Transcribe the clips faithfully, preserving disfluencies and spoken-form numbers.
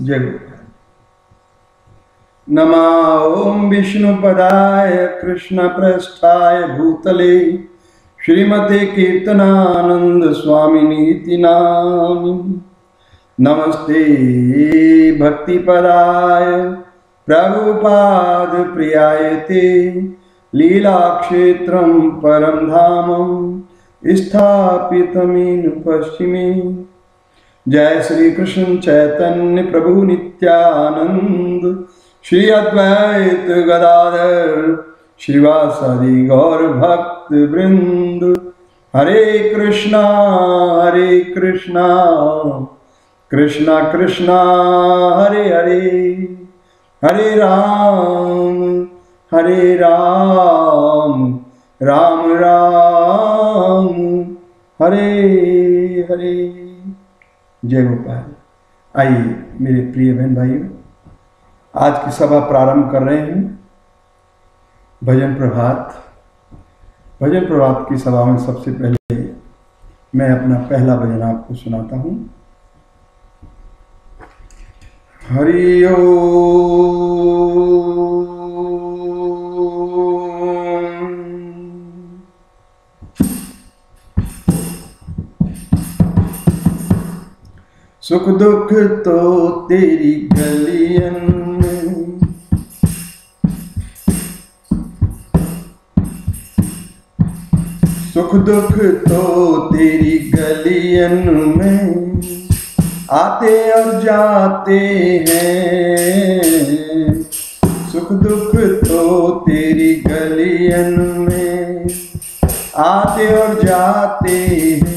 जय गोपाल। नमः ओम विष्णुपदाय कृष्णप्रस्थाय भूतले श्रीमते कीर्तनानंद स्वामिनीति नामिनि। नमस्ते भक्तिपदाय प्रभुपाद प्रियायते लीलाक्षेत्रं परं धामं स्थापितमेन पश्चिमे। जय श्री कृष्ण चैतन्य प्रभु नित्यानंद श्री अद्वैत गदाधर श्रीवासादि गौर भक्त वृंद। हरे कृष्णा हरे कृष्णा कृष्णा कृष्णा हरे हरे, हरे राम हरे राम राम राम हरे हरे। जय गोपाल। आइए मेरे प्रिय बहन भाइयों, आज की सभा प्रारंभ कर रहे हैं भजन प्रभात। भजन प्रभात की सभा में सबसे पहले मैं अपना पहला भजन आपको सुनाता हूँ। हरि ओम। सुख दुख तो तेरी गलियन में, सुख दुख तो तेरी गलियन में आते और जाते हैं। सुख दुख तो तेरी गलियन में आते और जाते हैं।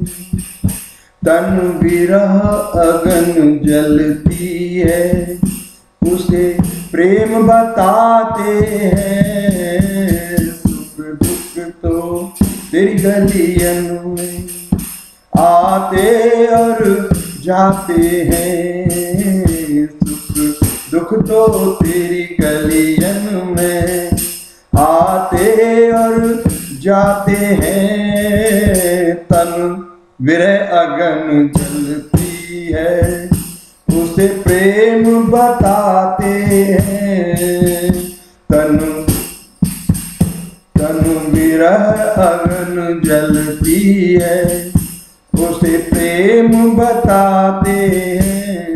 तन विरह अगन जलती है, उसे प्रेम बताते हैं। सुख दुख तो तेरी गलियन में आते और जाते हैं। सुख दुख तो तेरी गलियन में आते और जाते हैं। तन विरह अगन जलती है, उसे प्रेम बताते हैं। तनु तनु विरह अगन जलती है, उसे प्रेम बताते हैं।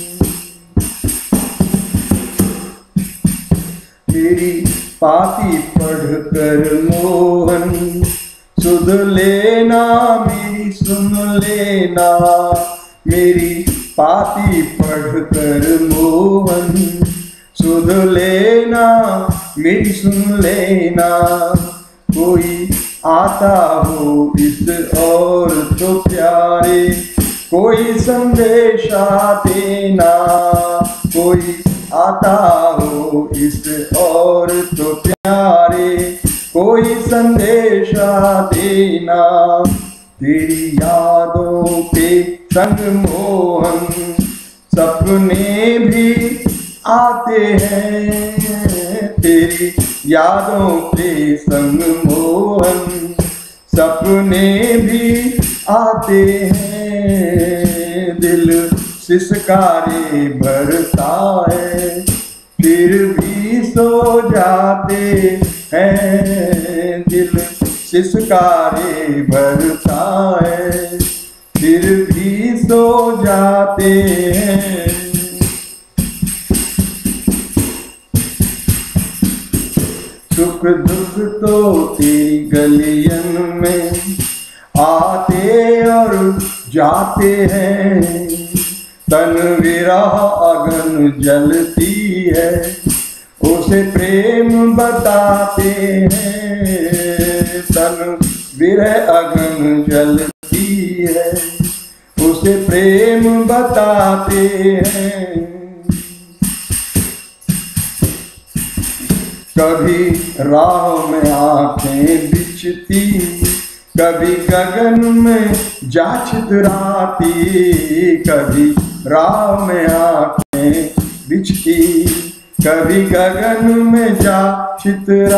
मेरी पाती पढ़कर मोहन सुध लेना, मेरी सुन लेना। मेरी पाती पढ़कर मोहन सुध लेना, मेरी सुन लेना। कोई आता हो इस और तो प्यारे, कोई संदेशा देना। कोई आता हो इस और तो प्यारे, कोई संदेशा देना। तेरी यादों के संग मोहन सपने भी आते हैं। तेरी यादों के संग मोहन सपने भी आते हैं। दिल सिसकारे भरता है, फिर भी सो जाते हैं। दिल सिसकारे भरता है, फिर भी सो जाते हैं। सुख दुख तो तेरी गलियन में आते और जाते हैं। तन विरह अगन जलती है, उसे प्रेम बताते हैं। तन विरह अगन जलती है, उसे प्रेम बताते हैं। कभी राह में आंखें बिछती, कभी गगन में जा छितराती। कभी राह में आंखें बिछती, कभी गगन में जा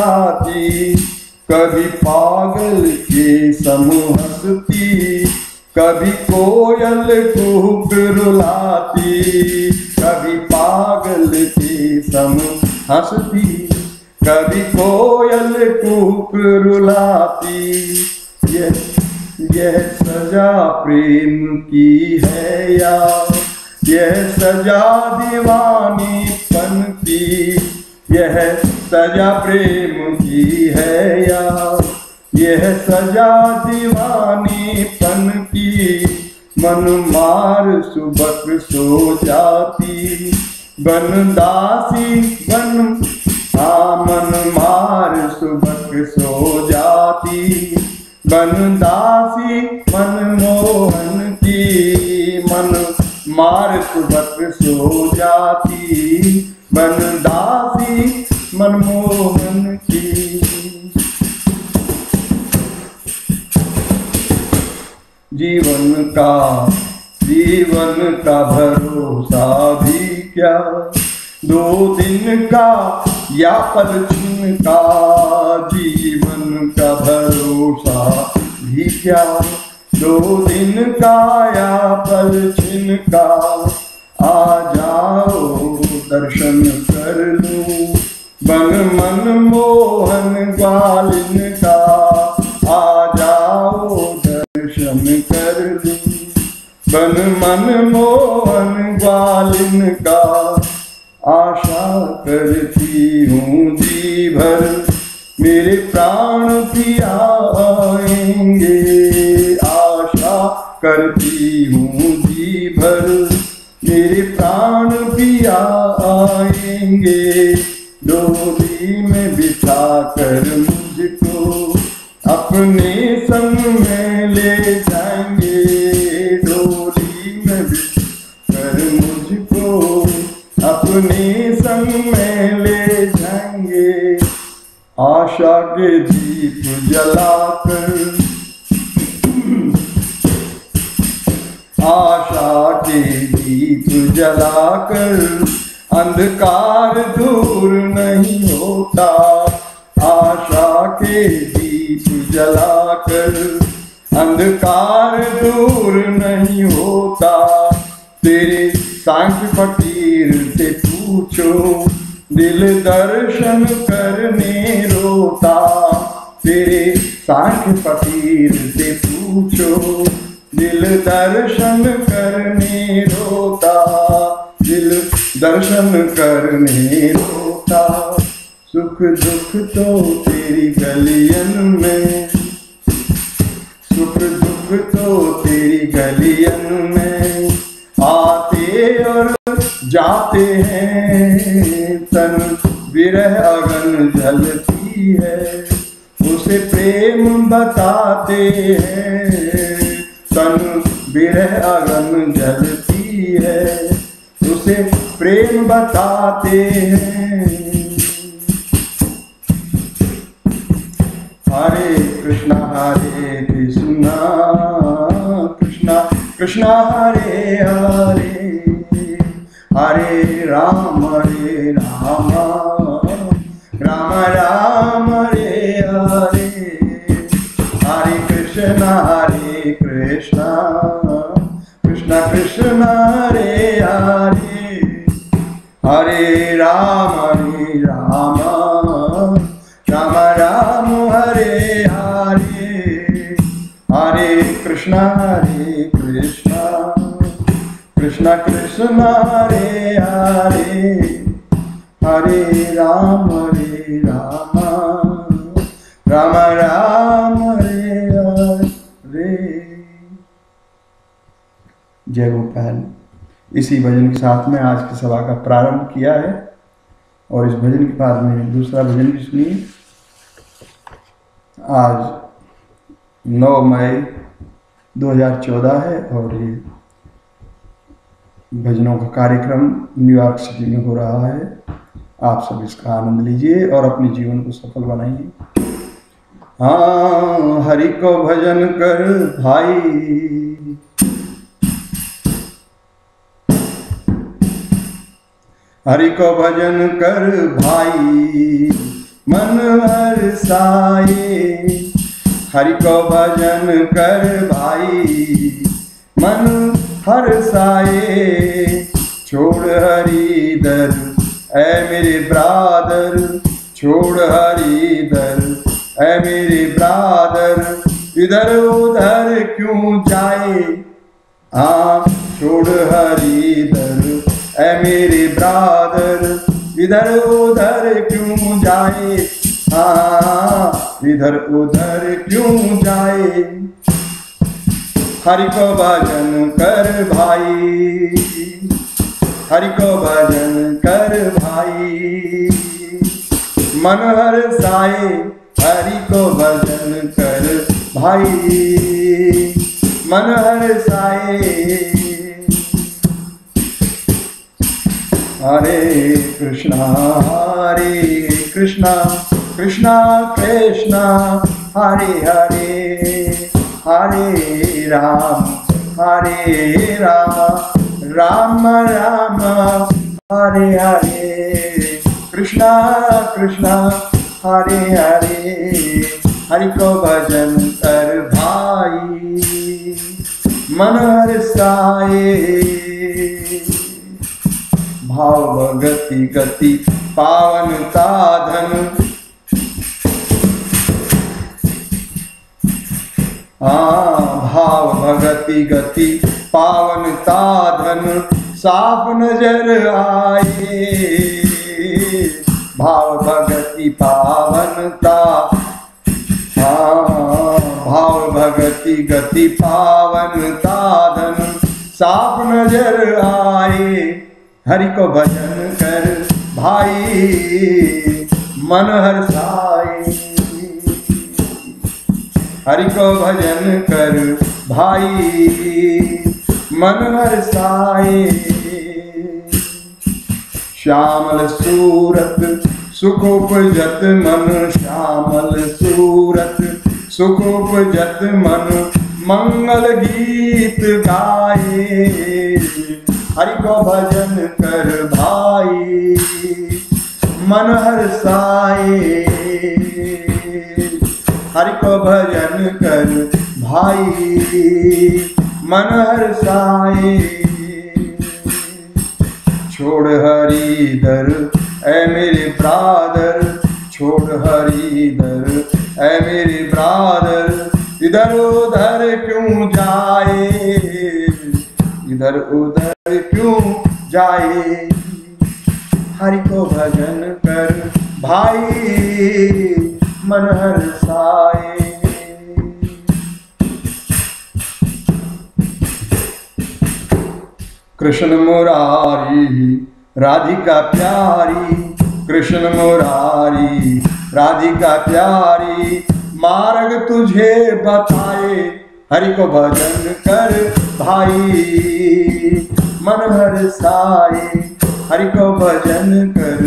छितराती। कभी पागल के समूह हंसती, कभी कोयल कूक रुलाती, कभी पागल के सम हंसती, कभी कोयल कूक रुलाती। यह यह सजा प्रेम की है या यह सजा दीवानीपन की, यह सजा प्रेम की है या यह सजा दीवानीपन की। मन मार सुबक सो जाती, बन दासी बन, हाँ मन मार सुबक सो जाती, बन दासी मनमोहन की। मन मार सुबक सो जाती, बन दासी मनमोहन की। जीवन का जीवन का भरोसा भी क्या, दो दिन का या पल क्षण का। जीवन का भरोसा भी क्या, दो दिन का या पल क्षण का। आ जाओ दर्शन कर लूं बन मन मोहन ग्वालिन का। आ जाओ दर्शन कर लूं बन मन मोहन ग्वालिन का। आशा करती हूँ जी भर मेरे प्राण पिया आएंगे। आशा करती हूँ जी भर मेरे प्राण पिया आएंगे। डोली में बिठा कर मुझको अपने संग में ले जाएंगे। डोली में बिठा कर मुझको अपने संग में ले जाएंगे। आशा के दीप जलाकर, आशा के दीप जलाकर अंधकार दूर नहीं होता। आशा के दीप जलाकर अंधकार दूर नहीं होता। तेरे सांख्य फकीर से पूछो दिल दर्शन करने रोता। तेरे सांख्य फकीर से पूछो दिल दर्शन करने रोता। दिल दर्शन करने रोता। सुख दुख तो तेरी गलियन में, सुख दुख तो तेरी गलियन में आते और जाते हैं। तन विरह अगन जलती है उसे प्रेम बताते हैं। तन विरह अगन जलती है उसे प्रेम बताते हैं। हरे कृष्णा हरे कृष्णा कृष्णा कृष्णा हरे हरे, हरे राम हरे राम राम राम हरे हरे। हरे कृष्णा हरे कृष्णा कृष्णा कृष्णा हरे हरे, हरे राम हरे राम राम राम हरे हरे। हरे कृष्णा हरे कृष्णा कृष्णा कृष्णा हरे हरे, हरे राम हरे राम राम राम हरे हरे। जय गोपाल। इसी भजन के साथ में आज की सभा का प्रारंभ किया है और इस भजन के बाद में दूसरा भजन भी सुनिए। आज नौ मई दो हज़ार चौदह है और ये भजनों का कार्यक्रम न्यूयॉर्क सिटी में हो रहा है। आप सब इसका आनंद लीजिए और अपने जीवन को सफल बनाइए। हाँ, हरि को भजन कर भाई, हरि को भजन कर भाई मन हर्षाए। हरि को भजन कर भाई मन हर साए। छोड़ हरि दर ऐ मेरे ब्रादर, छोड़ हरि दर ऐ मेरे ब्रादर, इधर उधर क्यों जाए। हाँ छोड़ हरि दर ऐ मेरे ब्रादर, इधर उधर क्यों जाए। हाँ इधर उधर क्यों जाए। हरि को भजन कर भाई, हरि को भजन कर भाई, मन हर साए। हरि को भजन कर भाई, मन हर साए। हरे कृष्णा हरे कृष्णा, कृष्णा कृष्णा हरे हरे, हरे राम हरे राम, राम राम हरे हरे। कृष्णा कृष्णा हरे हरे, हरि को भजन कर भाई, मन हर साए। भाव भगति गति पावन साधन, हाँ भाव भगति गति पावन साधन, साफ नजर आए। भाव भगति पावनता, हाँ भाव भगति गति पावन साधन, साफ नजर आए। हरि को भजन कर भाई, मन हर साए। हरि को भजन कर भाई, मन हर साए। श्यामल सूरत सुख उपजत मन, श्यामल सूरत सुख उपजत मन, मंगल गीत गाए। हरि को भजन कर भाई, मन हर साए। हरि को भजन कर भाई, मन हर साए। छोड़ हरि दर ऐ मेरे ब्रादर, छोड़ हरि दर ऐ मेरे ब्रादर, इधर उधर क्यों जाए। इधर उधर क्यों जाए। हरि को भजन कर भाई, मन हर साए। कृष्ण मुरारी राधिका प्यारी, कृष्ण मुरारी राधिका प्यारी, मार्ग तुझे बताए। हरि को भजन कर भाई, मन हर साए। हरि को भजन कर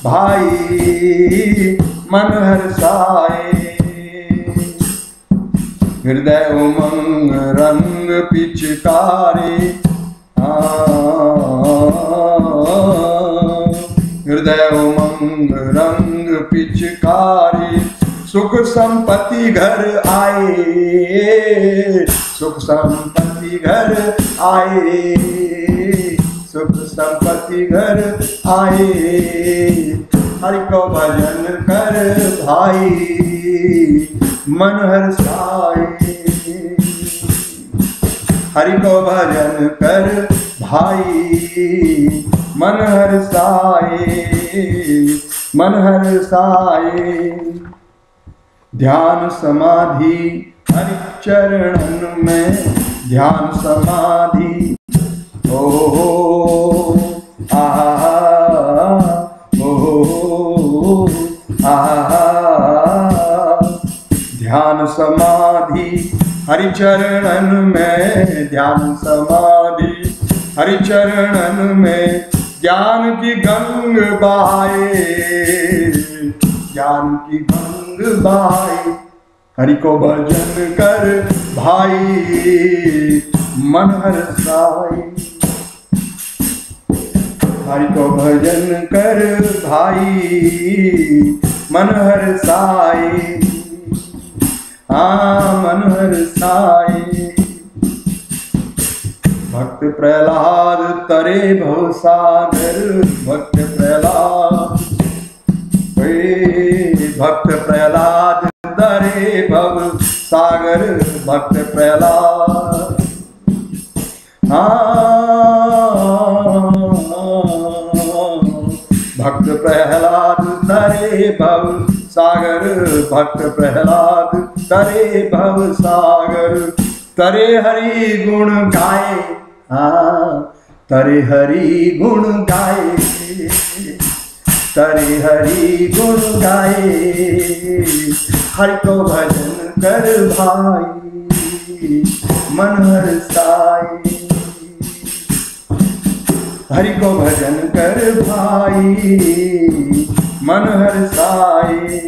भाई, मन हर साए। हृदय उमंग रंग पिचकारी, हृदय उमंग रंग पिचकारी, सुख संपत्ति घर आए। सुख संपत्ति घर आए, सुख संपत्ति घर आए। हरि को भजन कर भाई, मन हर साए। हरि को भजन कर भाई, मन हर साए, मन हर साए। ध्यान समाधि हरि चरणन में, ध्यान समाधि ओ आ ओ आ। ध्यान समाधि हरि चरणन में, ध्यान समाधि हरि चरणन में, ज्ञान की गंग बहाए। ज्ञान की गंग बहाए। हरि को भजन कर भाई, मन हर साए। हरि को भजन कर भाई, मन हर साए। हाँ मन हर साए। भक्त प्रहलाद तरे भव सागर, भक्त प्रहलाद भक्त प्रहलाद तरे भव सागर, भक्त प्रहलाद भक्त प्रहलाद तरे भव सागर, भक्त प्रहलाद तरे भव सागर। तरे हरि गुण गाए, हाँ तरे हरि गुण गाए, तरे हरि गुण गाए। हरि को भजन कर भाई मन हर्षाए, हरि को भजन कर भाई मन हर्षाए।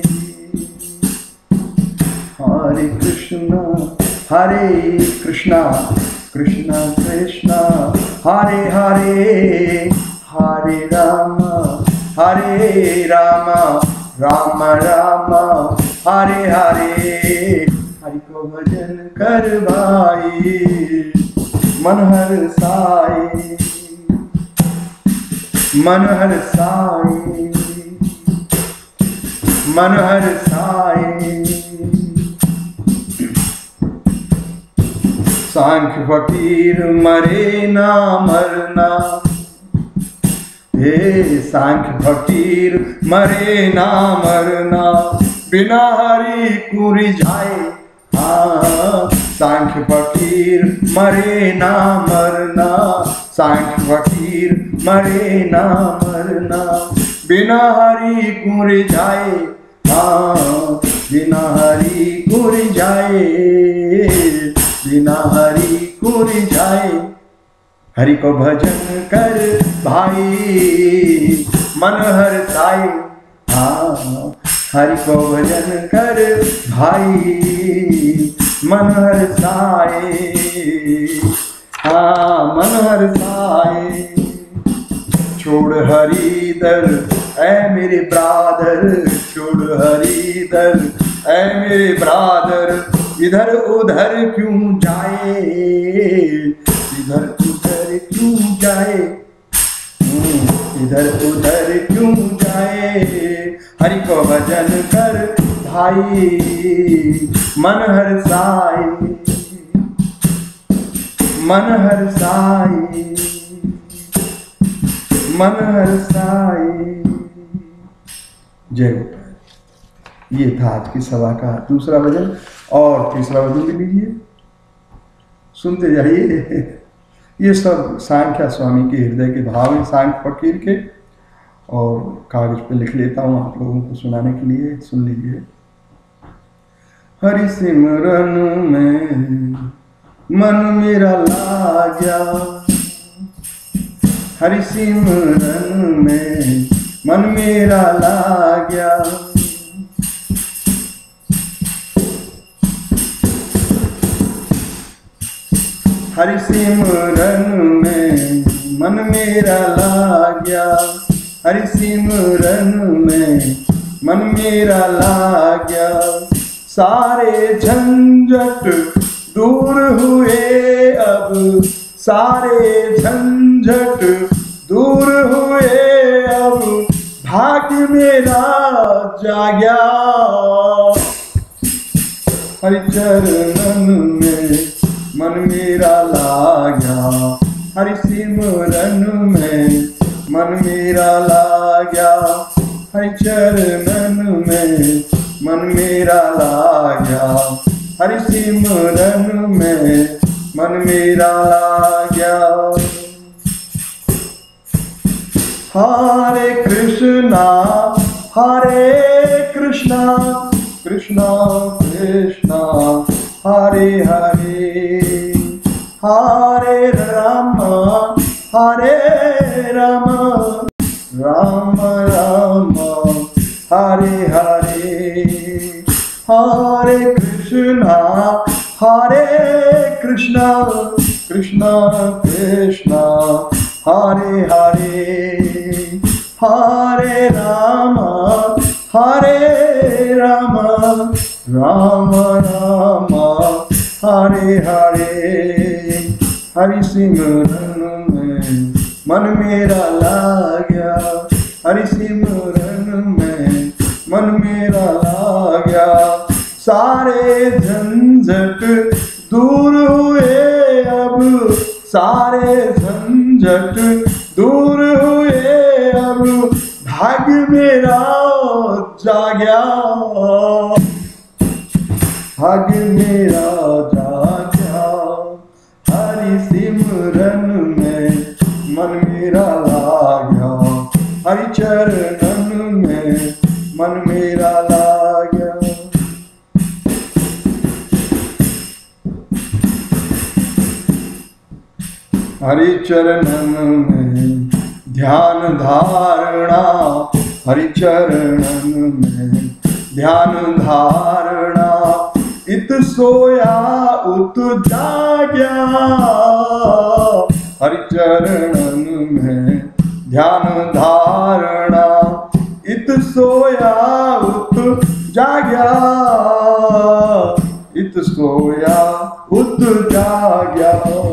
हरे कृष्णा हरे कृष्णा कृष्णा कृष्णा हरे हरे, हरे राम हरे राम राम राम हरे हरे। हरि को भजन कर भाई मन हर्षाए, मन हर्षाए, मन हर्षाए। सांख्य फकीर मरे ना मरना, हे सांख्य फकीर मरे ना मरना, बिना हरि कुरि जाए। हाँ सांख्य फकीर मरे ना मरना, सांख्य फकीर मरे ना मरना, बिना हरि कुरि जाए। हाँ बिना हरि कुरि जाए, बिना हरि कुरि जाए। हरि को भजन कर भाई मन हर्षाए, हाँ हरि को भजन कर भाई मन हर्षाए, हाँ मन हर्षाए। छोड़ हरि दर ऐ मेरे ब्रादर, छोड़ हरि दर ऐ मेरे ब्रादर। इधर उधर क्यों जाए, इधर उधर क्यों जाए, इधर उधर क्यों जाए। हरि को भजन कर भाई मन हर्षाए, मन हर्षाए, मन हर्षाए। जय गोपाल। ये था आज की सभा का दूसरा भजन, और तीसरा भजन भी लीजिए, सुनते जाइए। ये सब सांख्या स्वामी के हृदय के भाव हैं, सांख्य फकीर के, और कागज पे लिख लेता हूँ आप लोगों को सुनाने के लिए, सुन लीजिए। हरि सिमरन में मन मेरा लाग्या, हरि सिमरन में मन मेरा लाग्या। हरि सिमरन में मन मेरा लाग्या, हरि सिमरन में मन मेरा लाग्या। सारे झंझट दूर हुए अब, सारे झंझट दूर हुए अब, भाग्य मेरा जाग्या। हरि चरणन में मन मेरा लाग्या, हरि सिमरन में मन मेरा लाग्या। हरि चरणन में मन मेरा लाग्या, हरि सिमरन में मन मेरा लाग्या। हरे कृष्णा हरे कृष्णा कृष्णा कृष्णा हरे हरे, हरे राम हरे राम राम राम हरे हरे। हरे कृष्णा हरे कृष्णा कृष्णा कृष्णा हरे हरे, हरे राम हरे राम राम राम हरे हरे। हरि सिमरन में मन मेरा लाग्या, हरि सिमरन में मन मेरा लाग्या। सारे झंझट दूर हुए अब, सारे झंझट दूर हुए अब, भाग्य मेरा जाग्या, भाग्य मेरा जाग्या। हरि सिमरन में मन मेरा लाग्या, हरि चरणन में मन मेरा लाग्या। हरि चरणन में ध्यान धारणा, हरि चरणन में ध्यान धारणा। इत सोया उत जाग्या, हरि चरणन में ध्यान धारणा। इत सोया उत जाग्या, इत सोया उत जाग्या,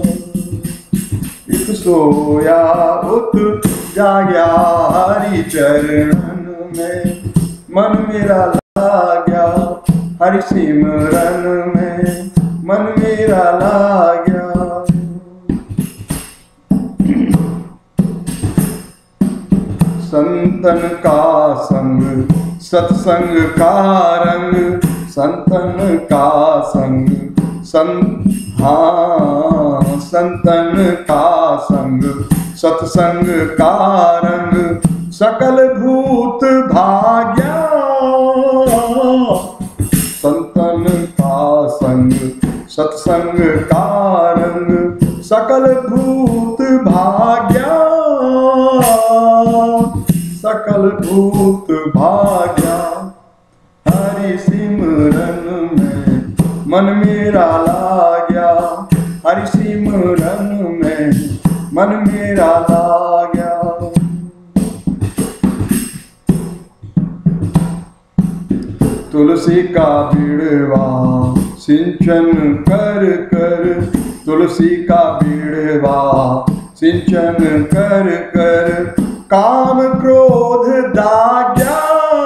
इत सोया उत जाग्या। हरि चरणन में मन मेरा लाग्या, हरि सिमरन में मन मेरा लाग्या। संतन का संग सत्संग का रंग, संतन का संग संत, हाँ संतन का संग सत्संग का रंग। सकल भूत भाग्या, संतन का संग सत्संग का रंग। सकल भूत भाग्या, सकल भूत भाग्या। हरि सिमरन में मन मेरा लाग्या, हरि सिमरन में मन मेरा लाग्या। तुलसी का बिड़वा सिंचन कर कर, तुलसी का बिड़वा सिंचन कर कर। काम क्रोध दाग्या,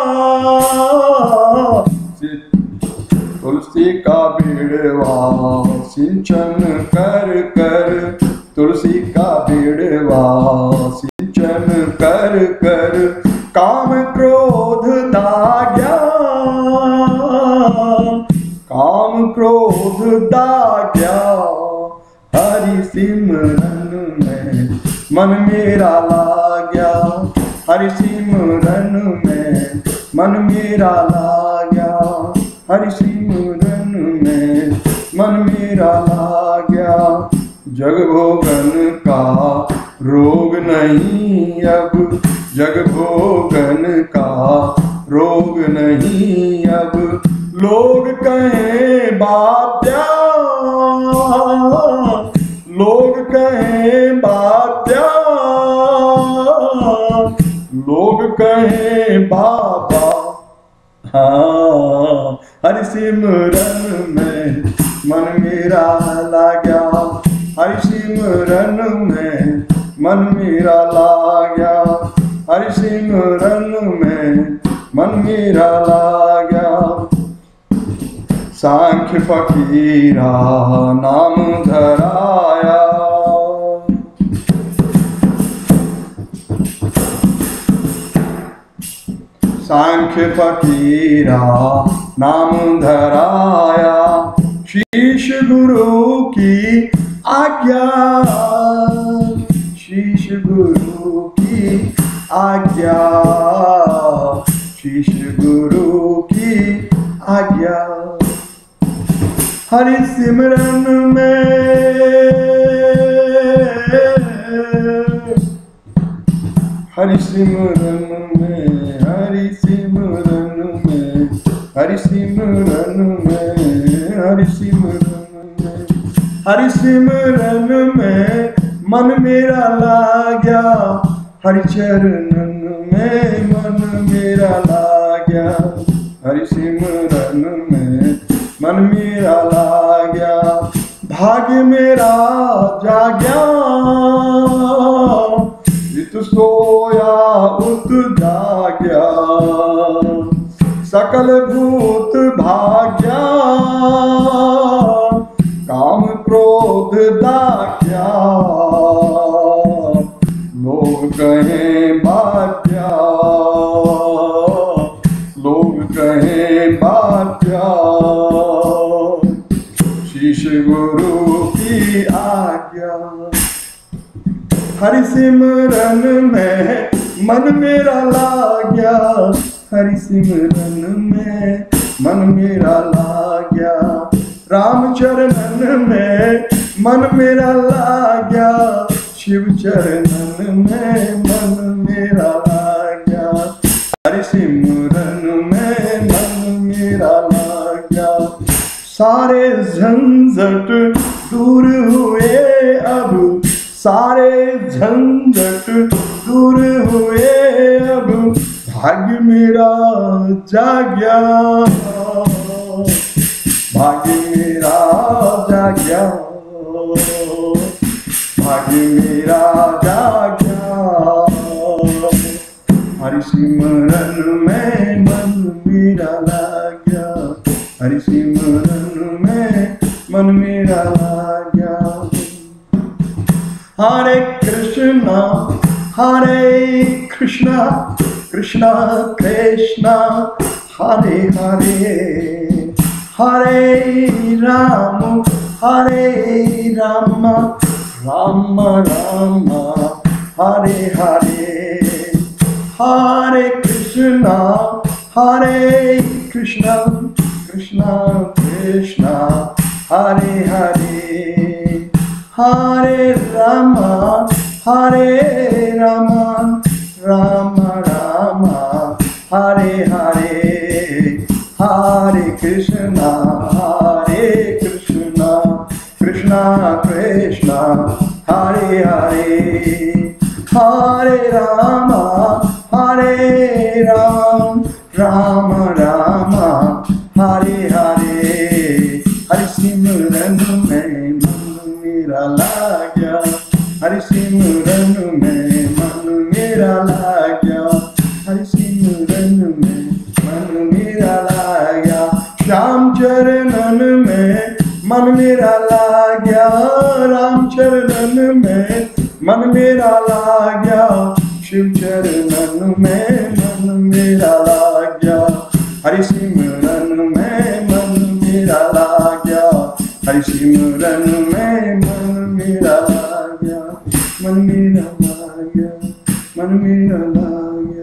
तुलसी का बिड़वा सिंचन कर कर, तुलसी का बिड़वा सिंचन कर कर। काम क्रोध दाग्या, काम क्रोध दाग्या। हरि सिमरन में मन मेरा लाग्या, हरि सिमरन में मन मेरा लाग्या, हरि सिमरन में मन मेरा लाग्या। जग भोगन का रोग नहीं अब, जग भोगन का रोग नहीं अब। लोग कहें बात्या, लोग कहें बात्या, लोग कहें बाबा। हाँ हरि सिमरन में मन मेरा लाग्या, हरि सिमरन में मन मेरा लाग्या, हरि सिमरन में मन मेरा लाग्या। सांख्य फकीरा नाम धराया, सांख्य फकीरा नाम धराया। शीश गुरु की आज्ञा, शीश गुरु की आज्ञा, शीश गुरु की आज्ञा। हरि सिमरन में, हरि सिमरन में, हरि सिमरन में, हरि सिमरन में, हरि सिमरन में, हरि सिमरन में मन मेरा लाग्या, हरि चरणन में मन मेरा लाग्या, हरि सिमरन में मन मेरा लाग्या। भाग्य मेरा जाग्या, इत सोया उत जाग्या, सकल भूत भाग्या, काम क्रोध दाख्या, लोग कहें भाग्या, लोग कहें भाग्या, शीश गुरु की आज्ञा। हरि सिमरन में मन मेरा लाग्या, हरि सिमरन में मन मेरा लाग्या, राम चरणन में मन मेरा लाग्या, शिव चरणन में मन मेरा लाग्या, हरि सिमरन में मन मेरा लाग्या। सारे झंझट दूर हुए अब, सारे झंझट दूर हुए अब, भाग्य मेरा जाग्या, भाग्य मेरा जाग्या, भाग्य मेरा जाग्या, हरि सिमरन में मन मेरा लाग्या, हरि सिमरन में मन मेरा लाग्या। हरे कृष्णा हरे कृष्णा, कृष्णा कृष्णा हरे हरे, हरे राम हरे राम, राम राम हरे हरे, हरे कृष्णा हरे कृष्णा, कृष्णा कृष्णा हरे हरे, हरे राम हरे राम, राम राम हरे हरे, हरे कृष्णा हरे कृष्णा, कृष्णा कृष्णा हरे हरे, हरे राम हरे राम, राम राम हरे हरे, हरि सिमरन में मन मेरा लाग्या, हरि सिमरन में मन मेरा लाग्या, हरि सिमरन में मन मेरा लाग्या, श्याम चरणन में मन मेरा लाग्या, राम चरणन में मन मेरा लाग्या, शिव चरणन में मन मेरा लाग्या, हरि सिमरन में मन मेरा लाग्या, हरि सिमरन में मन मेरा लाग्या, मन मेरा लाग्या, मन मेरा लाग्या।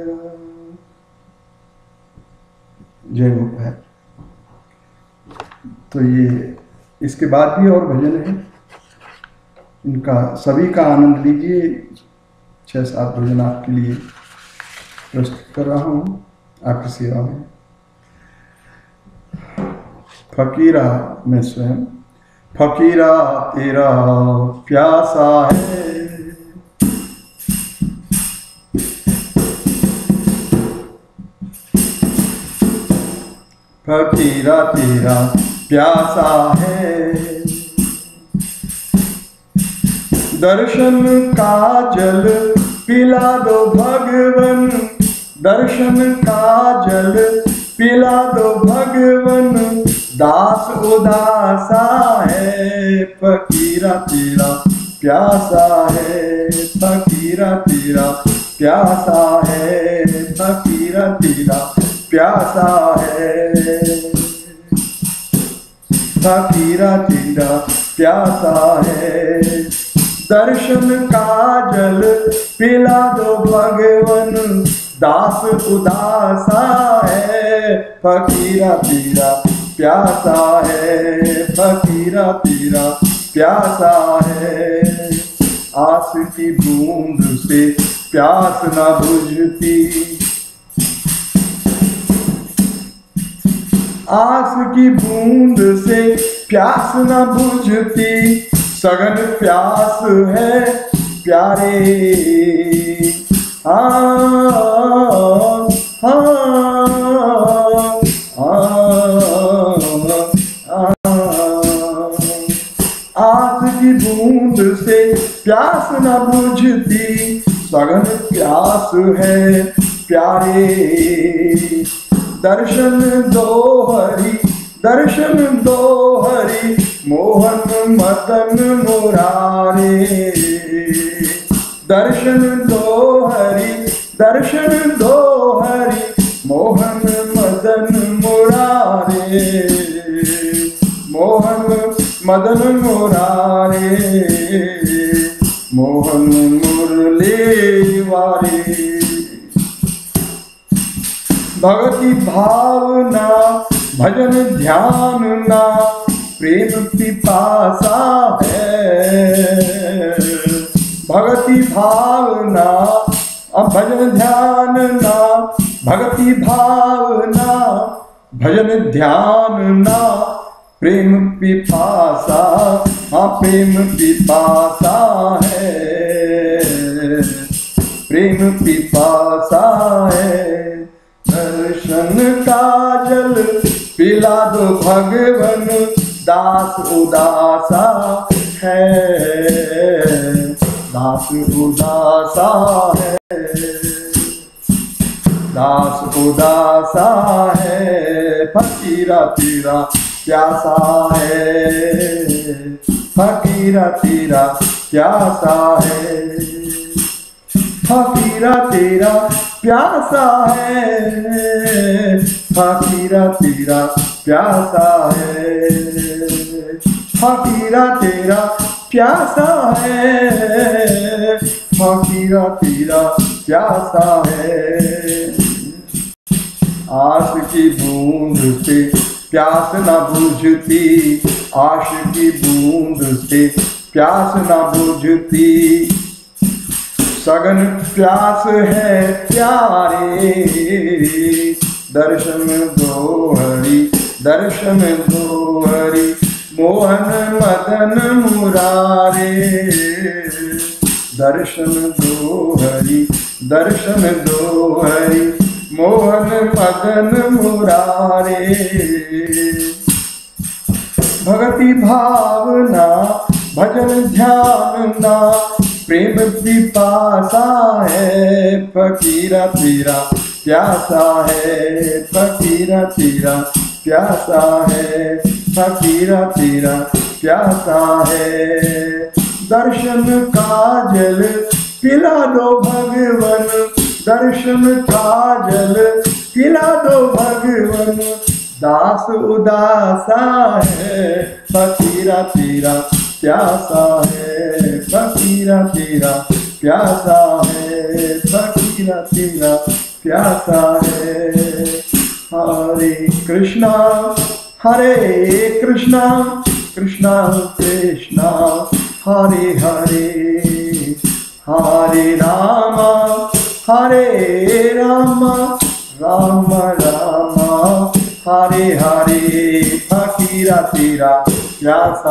जय गोपाल। तो ये इसके बाद भी और भजन है, इनका सभी का आनंद लीजिए। छह सात भजन आपके लिए प्रस्तुत कर रहा हूँ आपकी सेवा में। फकीरा मैं स्वयं, फकीरा तेरा प्यासा है, फकीरा तेरा प्यासा है, दर्शन का जल पिला दो भगवन, दर्शन का जल पिला दो भगवन, दास उदासा है, फकीरा तेरा प्यासा है, फकीरा तेरा प्यासा है, फकीरा तेरा प्यासा है, फकीरा तेरा प्यासा है, दर्शन का जल पिला दो भगवन, दास उदासा है, फकीरा तेरा प्यासा है, फकीरा तेरा प्यासा है, आस की बूंद से प्यास न बुझती, आस की बूंद से प्यास न बुझती, सघन प्यास है प्यारे, हाँ हाँ हाँ न बुझती सघन प्यास है प्यारे। दर्शन दो हरि दर्शन दो हरि मोहन मदन मुरारे। दर्शन दो हरि दर्शन दो हरि मोहन मदन मुरारे। मोहन मदन मुरारे मोहन मुरली वारे। भक्ति भावना भजन ध्यान ना प्रेम पिपासा है। भक्ति भावना भजन ध्यान ना भक्ति भावना भजन ध्यान ना प्रेम पिपासा। हाँ प्रेम पिपासा है प्रेम पिपासा है। दर्शन का जल पिला दो भगवन दास उदासा है। दास उदासा है दास उदासा है। फकीरा तेरा प्यासा है फकीरा तेरा प्यासा है। फकीरा तेरा प्यासा है फकीरा तेरा प्यासा है। फकीरा तेरा प्यासा है फकीरा तेरा प्यासा है। आस की बूंद से प्यास न बुझती आश की बूंद से प्यास न बुझती। सघन प्यास है प्यारे। दर्शन दो हरि दर्शन दो हरि मोहन मदन मुरारे। दर्शन दो हरि दर्शन दो हरि मोहन मदन मुरारे। भक्ति भावना भजन ध्यान ना प्रेम पिपासा है। फकीरा तेरा प्यासा है फकीरा तेरा प्यासा है फकीरा तेरा प्यासा है। दर्शन का जल पिला दो भगवन दर्शन का जल पिला दो भगवन दास उदासा है। फकीरा तेरा प्यासा है फकीरा तेरा प्यासा है फकीरा तेरा प्यासा है। हरे कृष्णा हरे कृष्णा कृष्णा कृष्णा हरे हरे। हरे रामा हरे रामा राम राम हरे हरे। फकीरा तेरा प्यासा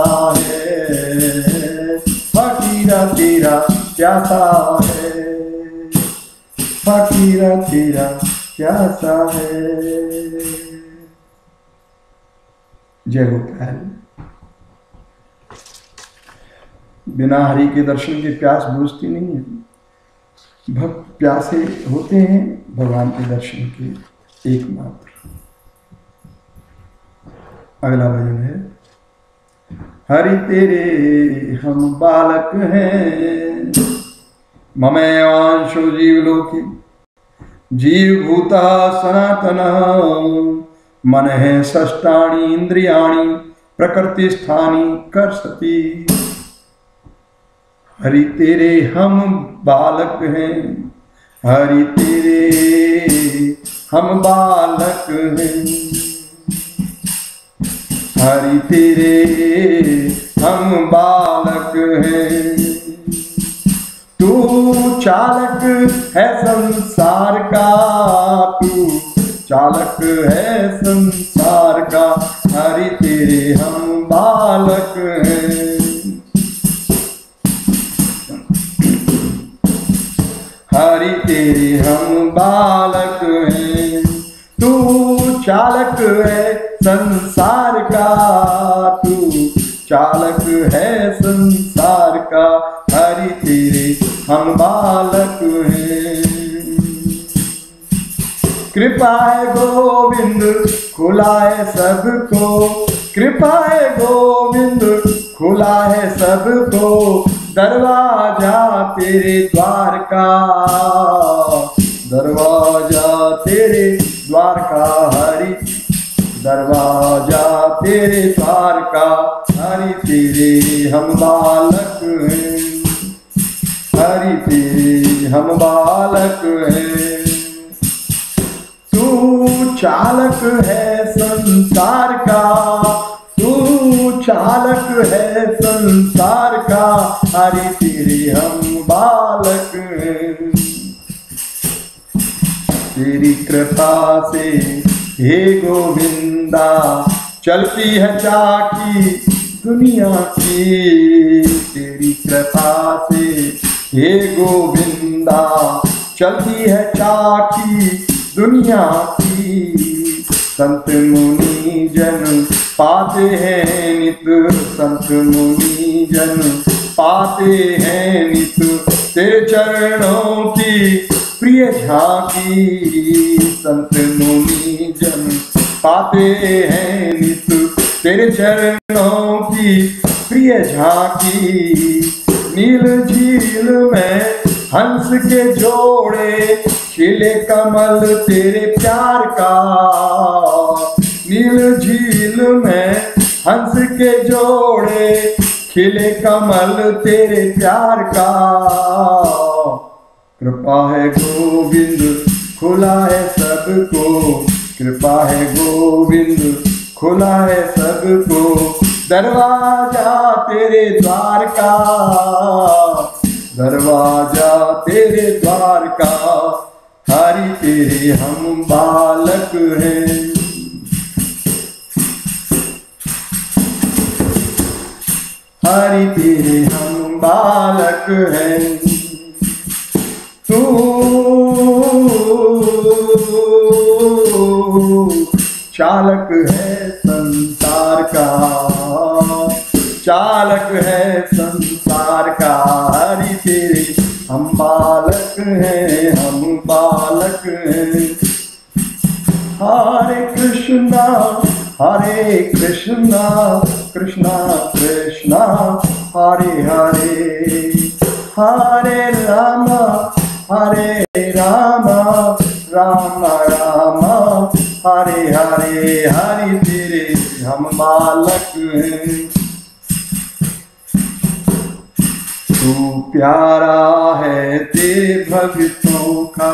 है फकीरा तेरा प्यासा है फकीरा तेरा प्यासा है। जय गोपाल। बिना हरि के दर्शन की प्यास बुझती नहीं है। भक्त प्यासे होते हैं भगवान के दर्शन के एकमात्र। अगला भजन है हरि तेरे हम बालक हैं ममैवांशो जीवलोके जीव भूता सनातन मन है षष्टाणी इंद्रियाणी प्रकृति स्थानी कर सती। हरि तेरे हम बालक हैं हरि तेरे हम बालक हैं। हरि तेरे हम बालक हैं। तू चालक है संसार का तू चालक है संसार का। हरि तेरे हम बालक हैं। हरि तेरे हम बालक हैं। तू चालक है संसार का तू चालक है संसार का। हरि तेरे हम बालक हैं। कृपा है गोविंद खुला है सबको, कृपा है गोविंद खुला है सबको, दरवाजा तेरे द्वार का, दरवाजा तेरे द्वार का हरि, दरवाजा तेरे द्वार का हरि तेरे हम बालक हैं, हरि तेरे हम बालक हैं। तू चालक है संसार का, तू चालक है संसार का, हरि तेरे हम बालक हैं। तेरी कृपा से हे गोविंदा चलती है चाकी दुनिया की, तेरी कृपा से हे गोविंदा चलती है चाकी दुनिया की। संत मुनि जन पाते हैं नित, संत मुनि जन पाते हैं नित, तेरे चरणों की प्रिय झांकी। संत मुनि जन पाते हैं नित, तेरे चरणों की प्रिय झांकी। नील झील में हंस के जोड़े, खिले कमल तेरे प्यार का, नील झील में हंस के जोड़े, खिले कमल तेरे प्यार का। कृपा है गोविंद खुला है सबको, कृपा है गोविंद खुला है सबको, दरवाजा तेरे द्वार का, दरवाजा तेरे द्वार का, हरि तेरे हम बालक हैं। हरि तेरे हम बालक हैं। तू चालक है संसार का, चालक है संसार का, हरि तेरे हम बालक हैं, हम बालक हैं। हरे कृष्णा हरे कृष्णा कृष्णा कृष्णा हरे हरे, हरे राम हरे राम राम राम हरे हरे, हरि तेरे हम बालक हैं। तू प्यारा है तेरे भक्तों का,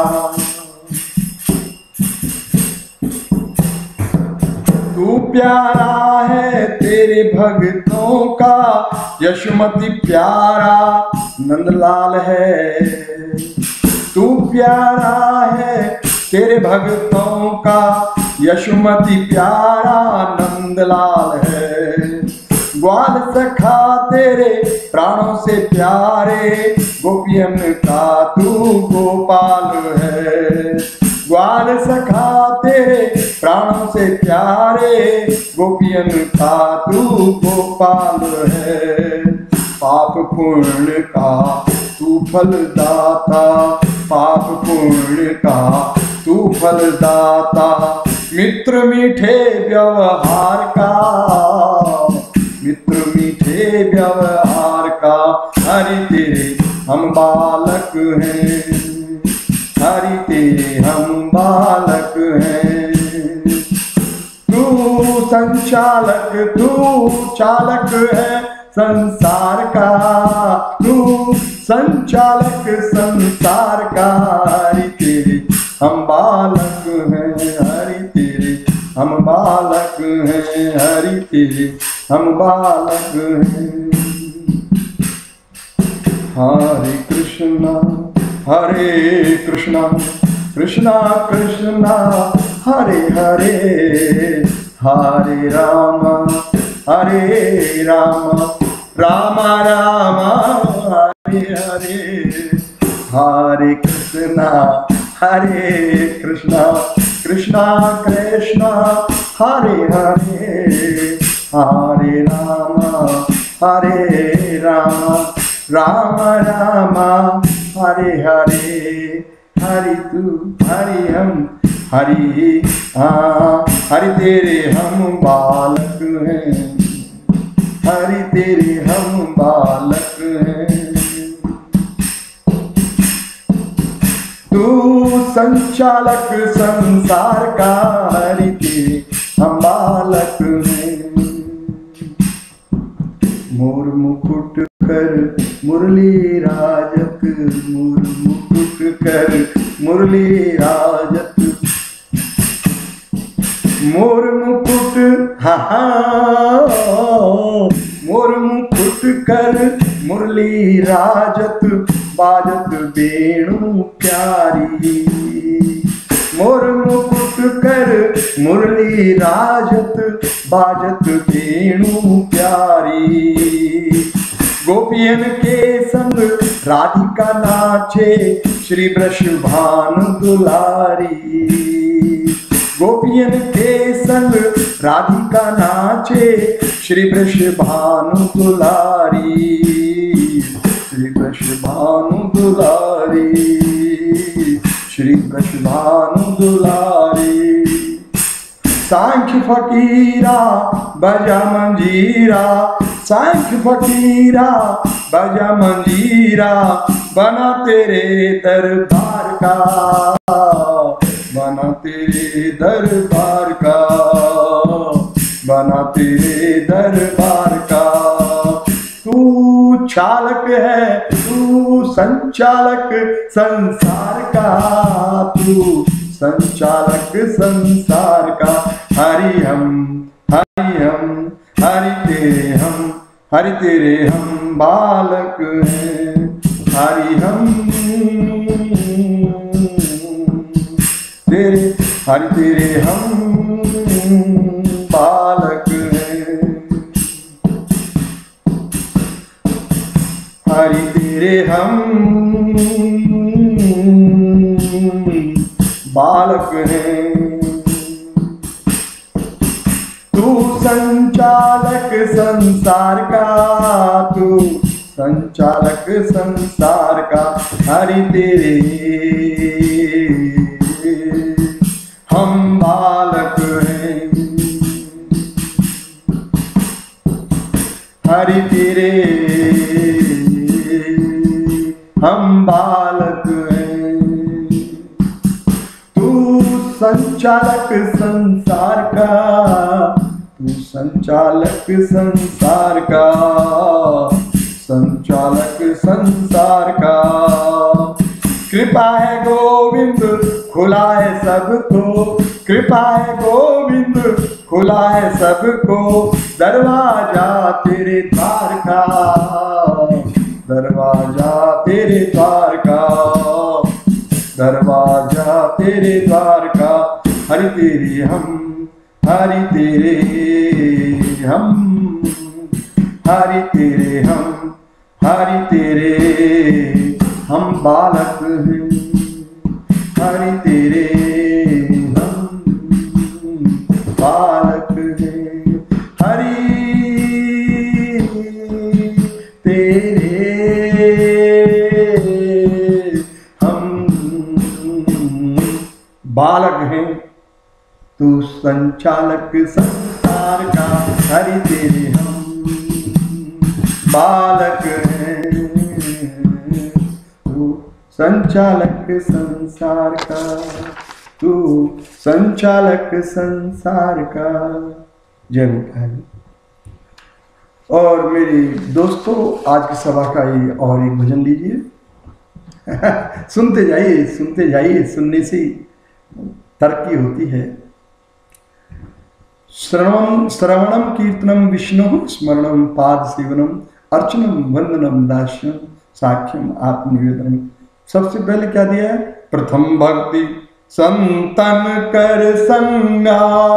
तू प्यारा है तेरे भक्तों का, यशोमती प्यारा नंदलाल है। तू प्यारा है तेरे भक्तों का, यशोमती प्यारा नंदलाल है। ग्वाल सखा तेरे प्राणों से प्यारे, गोपियन का तू गोपाल है। ग्वाल सखा तेरे प्राणों से प्यारे, गोपियन का तू गोपाल है। पाप पुण्य का तू फलदाता, पाप पुण्य का तू फलदाता, मित्र मीठे व्यवहार का, मित्र मीठे व्यवहार का, हरि तेरे हम बालक हैं, हरि तेरे हम बालक हैं। तू संचालक तू चालक है संसार का, तू संचालक संसार का, हरि तेरे हम बालक हैं, हरि तेरे हम बालक हैं, हरि तेरे हम बालक हैं। हरे कृष्णा हरे कृष्णा कृष्णा कृष्णा हरे हरे, हरे राम हरे राम राम राम हरे हरे, हरे कृष्णा हरे कृष्णा कृष्णा कृष्णा हरे हरे, हरे राम हरे राम राम राम हरे हरे, हरि तू हरि हम हरि, हाँ हरि तेरे हम बालक हैं, हरि तेरे हम बालक हैं। तू संचालक संसार का, हरि तेरे हम बालक हैं। मोर मुकुट कर मुरली राजत, मोर मुकुट कर मुरली राजत, मोर मुकुट हा हा, मोर मुकुट कर मुरली राजत, बाजत वेणु प्यारी, मोर मुकुट कर मुरली राजत, बाजत वेणु प्यारी। गोपियन के संग राधिका नाचे, श्री वृषभानु दुलारी, गोपियन के संग राधिका नाचे, श्री वृषभानु दुलारी, श्री वृषभानु दुलारी, श्री वृषभानु दुलारी। सांख्य फकीरा बजा मंजीरा, सांख्य फकीरा बजा मंजीरा, बना तेरे दरबार का, बना तेरे दरबार का, बना तेरे दरबार का। तू चालक है तू संचालक संसार का, तू संचालक संसार का। हरि हम हरि हम हरि तेरे हम, हरि तेरे हम बालक हैं, हरि हम तेरे, हरि तेरे हम बालक हैं, हरि तेरे हम बालक हैं। तू संचालक संसार का, तू संचालक संसार का, हरि तेरे हम बालक हैं, हरि तेरे हम बालक हैं। तू संचालक संसार का, तू संचालक संसार का, संचालक संसार का। कृपा है गोविंद खुला है सबको, कृपा है गोविंद खुला है सबको, दरवाजा तेरे द्वार का, दरवाजा तेरे द्वार का, दरवाजा तेरे द्वार का। हरि तेरे हम, हरि तेरे हम, हरि तेरे हम, हरि तेरे हम बालक हैं, हरि तेरे हम बालक हैं, हरि तेरे हम बालक हैं। तू संचालक संसार का, हरि तेरे हम बालक हैं, तू संचालक संसार का, तू संचालक संसार का। जय गोपाल। और मेरे दोस्तों, आज की सभा का ये और एक भजन लीजिए। सुनते जाइए सुनते जाइए, सुनने से तरक्की होती है। श्रवणम श्रवणम कीर्तनम विष्णु स्मरणम पाद सेवनम अर्चनम वंदनम दास्यम साख्यम आत्मनिवेदनम। सबसे पहले क्या दिया है? प्रथम भक्ति संतन कर संगा,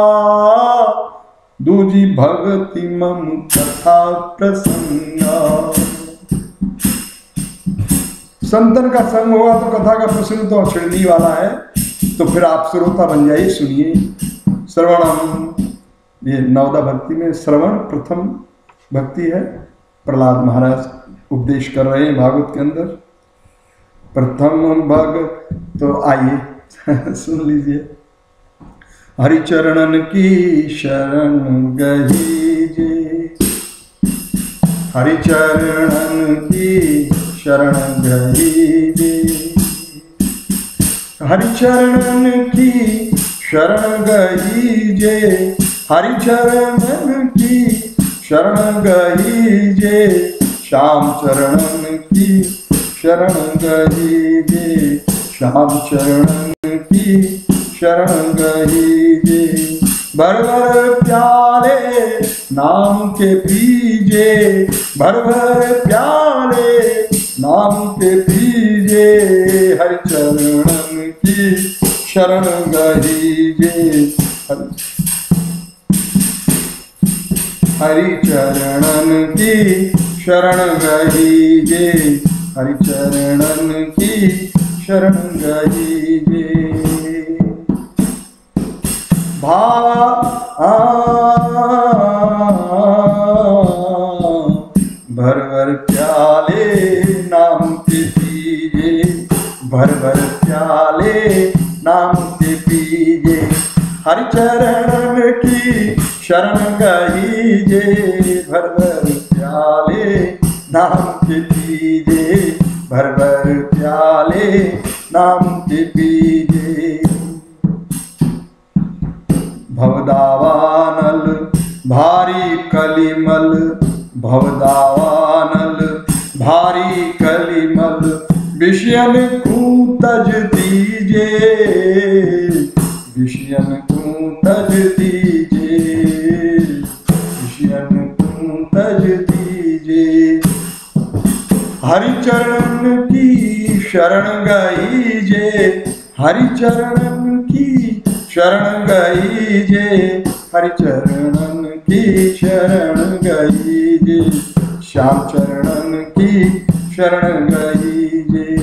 दूजी भक्ति मम कथा प्रसंगा। संतन का संग होगा तो कथा का प्रसंग तो छिड़ने वाला है, तो फिर आप श्रोता बन जाइए, सुनिए। श्रवणम, ये नवदा भक्ति में श्रवण प्रथम भक्ति है। प्रहलाद महाराज उपदेश कर रहे हैं भागवत के अंदर प्रथम भाग। तो आइए सुन लीजिए। हरिचरणन की शरण गहीजे, हरिचरणन की शरण गहीजे, हरिचरणन की शरण गहीजे, हरिचरणन की शरण गहीजे, श्याम चरणन की शरण गहीजे, श्याम चरणन की शरण गहीजे, भर भर प्याले नाम के पीजे, भर भर प्याले नाम के पीजे, हरिचरणन की शरण गहीजे, हरिचरणन की शरण गहीजे, हरिचरणन की शरण गहीजे। भावा भर भर प्याले नाम के पीजे, भर भर प्याले नाम के पीजे, हरिचरणन की शरण गहीजे, भर भर प्याले नाम के पीजे, भर भर प्याले नाम के पीजे। भवदावानल भारी कलिमल, भवदावानल भारी कलिमल, विषयन को तज दीजे, विषयन को तज दीजे, विषयन को तज दीजे, हरिचरणन की शरण गहीजे, हरिचरणन की शरण गहीजे, हरिचरणन की शरण गहीजे, श्याम चरणन की शरण गहीजे।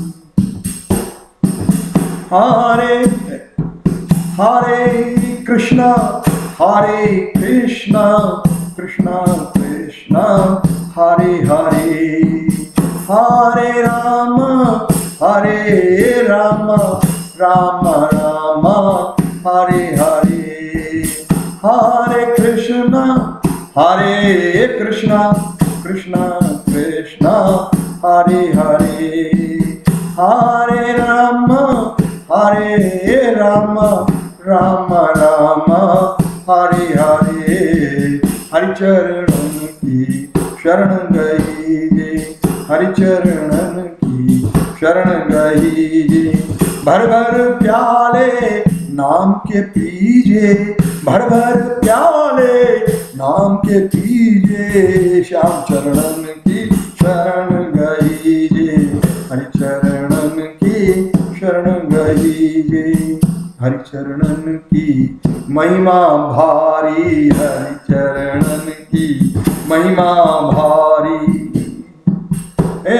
हरे हरे कृष्णा हरे कृष्णा कृष्णा कृष्णा हरे हरे, हरे राम हरे राम राम राम हरे हरे, हरे कृष्णा हरे कृष्णा कृष्णा कृष्णा हरे हरे, हरे राम हरे राम राम राम हरे हरे, हरिचरणन की शरण गहीजे, हरिचरणन की शरण गहीजे, भर भर प्याले नाम के पीजे, भर भर प्याले नाम के पीजे, श्याम चरणन की शरण गहीजे, हरिचरणन की शरण गहीजे, हरिचरणन की महिमा भारी, हरिचरणन की महिमा भारी, ए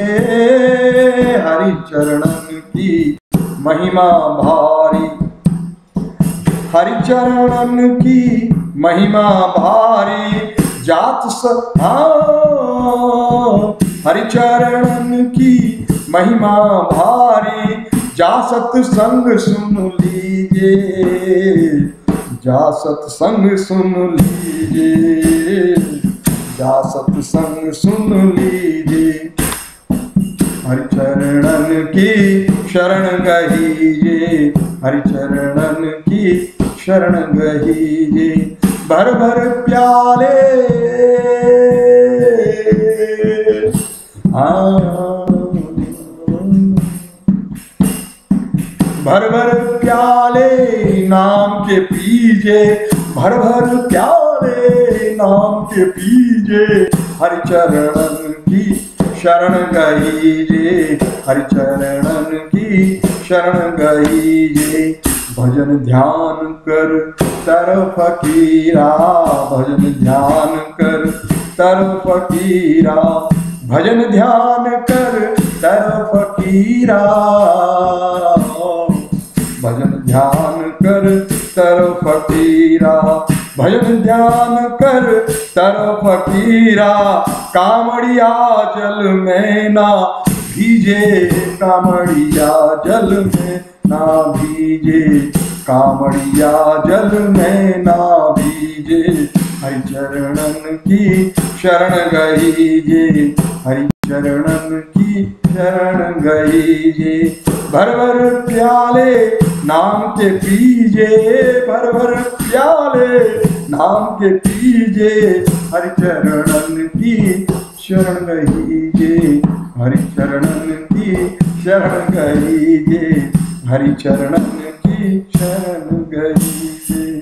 हरिचरणन की महिमा भारी, हरिचरणन की महिमा भारी, जात स हरिचरणन की महिमा भारी, जा सत्संग सुन लीजिए, जा सत्संग सुन लीजिए, जा सत्संग सुन लीजिए, हरिचरणन की शरण गहीजे, हरिचरणन की शरण गहीजे, भर भर प्याले भर भर प्याले नाम के पीजे, भर भर प्याले नाम के पीजे, हरिचरणन की शरण गहीजे, हरिचरणन की शरण गहीजे, भजन ध्यान कर तर फकीरा, भजन ध्यान कर तर फकीरा, भजन ध्यान कर तर फकीरा, भजन ध्यान कर तर फकीरा, भजन ध्यान कर तर फकीरा, कामड़िया जल में ना भीजे, कामड़िया जल में ना भीजे, कामड़िया जल में ना भीजे। हरि चरणन की शरण गई जे, हरि चरणन की शरण गई जे। भर भर प्याले नाम के पीजे, भर भर प्याले नाम के पीजे, हरि चरणन की शरण गई जे, हरि चरणन की शरण गई जे, हरि चरणन की शरण गई जे।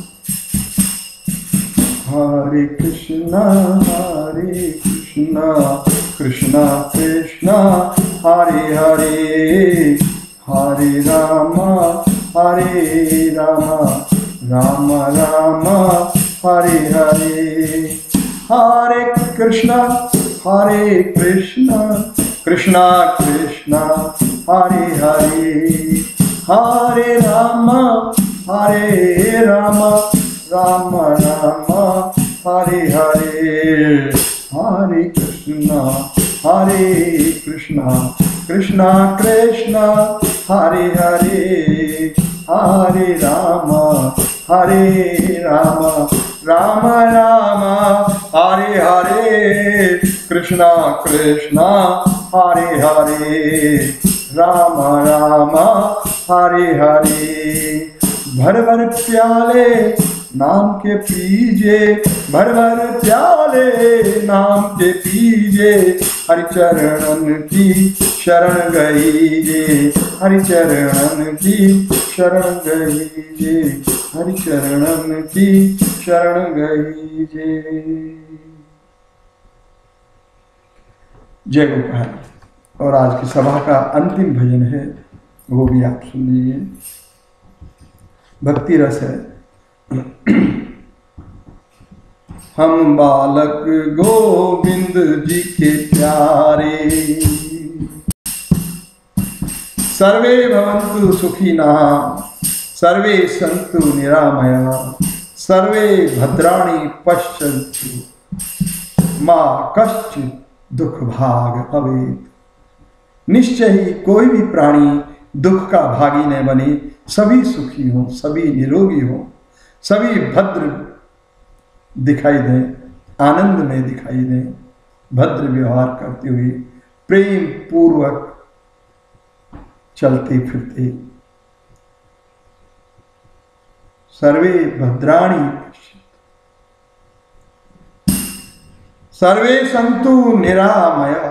हरे कृष्णा हरे कृष्णा, कृष्णा कृष्णा हरे हरे, हरे रामा हरे रामा, राम राम हरे हरे। हरे कृष्णा हरे कृष्णा, कृष्णा कृष्णा हरे हरे, हरे राम हरे राम, राम राम हरे हरे। हरे कृष्णा हरे कृष्णा, कृष्णा कृष्णा हरे हरे, हरे राम हरे राम, राम राम हरे हरे। कृष्णा कृष्णा हरे हरे, राम राम हरे हरे। भर भर प्याले नाम के पीजे, भर भर प्याले नाम के पीजे, हरि चरणन की शरण गई जे, हरि चरणन की शरण गई जे, हरि चरणन की शरण गई जे। जय गोपाल। और आज की सभा का अंतिम भजन है, वो भी आप सुन लीजिए। भक्ति रस है। हम बालक गोविंद जी के प्यारे, सर्वे भवन्तु सुखिनः, सर्वे सन्तु निरामया, सर्वे भद्राणि पश्यन्तु, मा कश्चित् दुख भाग भवेत्। निश्चय ही कोई भी प्राणी दुख का भागी न बने, सभी सुखी हों, सभी निरोगी हों, सभी भद्र दिखाई दें, आनंद में दिखाई दें, भद्र व्यवहार करते हुए प्रेम पूर्वक चलते फिरते। सर्वे भद्राणि सर्वे सन्तु निरामया।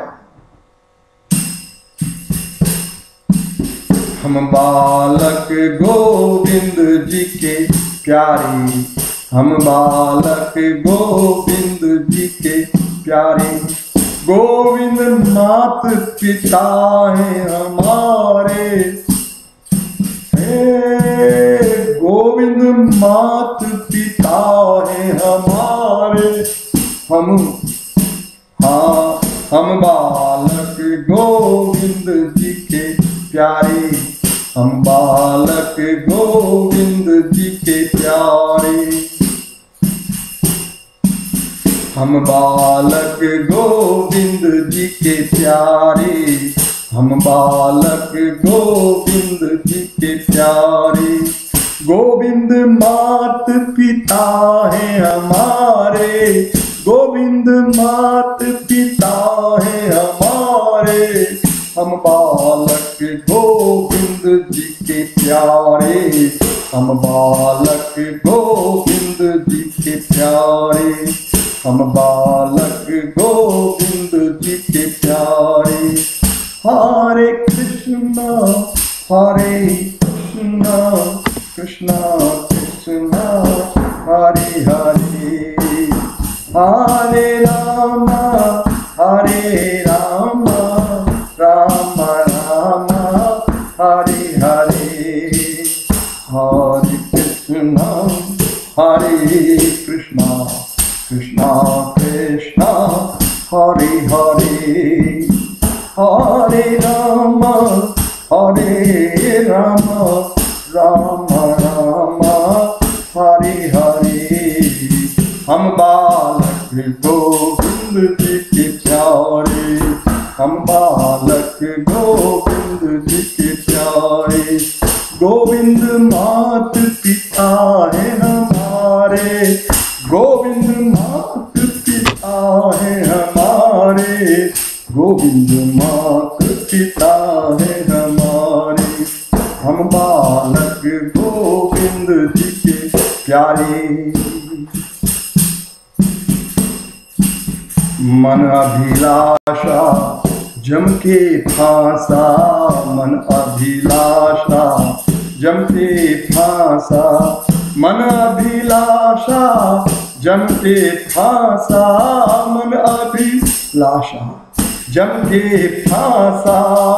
हम बालक गोविंद जी के प्यारे, हम बालक गोविंद जी के प्यारे, गोविंद मात पिता है हमारे, हे गोविंद मात पिता है हमारे। हम हाँ हम बालक गोविंद जी के प्यारे, हम बालक गोविंद जी के प्यारे, हम बालक गोविंद जी के प्यारे, हम बालक गोविंद जी के प्यारे। गोविंद मात पिता है हमारे, गोविंद मात पिता है हमारे। हम बालक गोविंद जी के प्यारे, हम बालक गोविंद जी के प्यारे, हम बालक गोविंद जी के प्यारे। हरे कृष्णा हरे कृष्णा, कृष्णा कृष्णा हरे हरे, हरे राम हरे राम, राम राम हरे हरे। हरे कृष्णा हरे कृष्णा, कृष्णा कृष्णा हरे हरे, हरे राम हरे राम, राम राम हरे हरे। हम बालक गोविंद जी के प्यारे, हम बालक गोविंद जी के प्यारे। गोविंद मात पिता है हमारे, गोविंद मात पिता है हमारे, गोविंद मात पिता है हमारे। हम बालक गोविंद जी के प्यारे। मन अभिलाषा जम के फांसा, मन अभिलाषा जम के फांसा, मन अभिलाषा जम के फांसा, मन अभिलाषा जम के फांसा।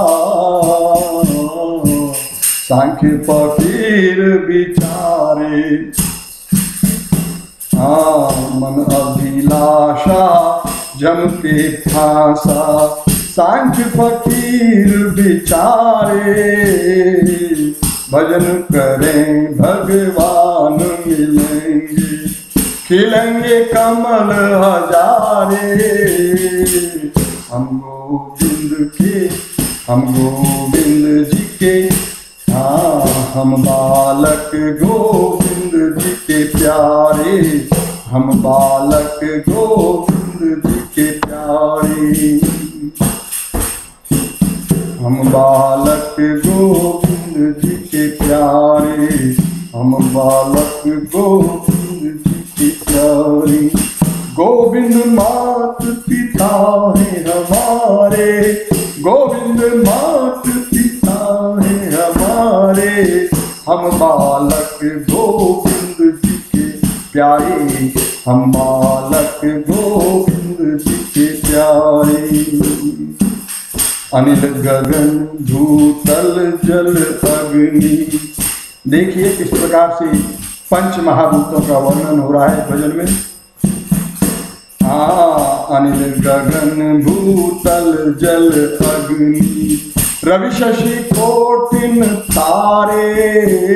सांख्य फकीर बिचारे, हाँ मन अभिलाषा जम के फांसा, सांख्य फकीर बिचारे। भजन करें भगवान मिलेंगे, खिलेंगे कमल हजारे। हम गोविंद के, हम गोविंद जी के, हाँ हम बालक गोविंद जी के प्यारे, हम बालक गोविंद जी के प्यारे। हम बालक गोविंद जी के प्यारे, हम बालक गोविंद जी के प्यारे। गोविंद मात पिता है हमारे, गोविंद मात पिता है हमारे। हम बालक गोविंद जी के प्यारे, हम बालक गोविंद जी के प्यारे। अनिल गगन भूतल जल अग्नि, देखिए किस प्रकार से पंच महाभूतों का वर्णन हो रहा है भजन में। हाँ अनिल गगन भूतल जल अग्नि, रवि शशि कोटिन तारे।